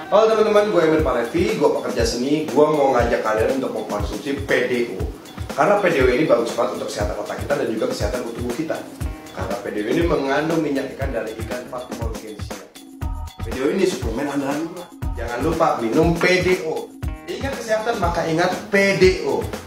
Halo teman-teman, gue Emir Palevi, gue pekerja seni. Gue mau ngajak kalian untuk mengkonsumsi PDO. Karena PDO ini bagus banget untuk kesehatan otak kita dan juga kesehatan tubuh kita. Karena PDO ini mengandung minyak ikan dari ikan Fatmorgensia. PDO ini suplemen andalan. Jangan lupa minum PDO. Ingat kesehatan maka ingat PDO.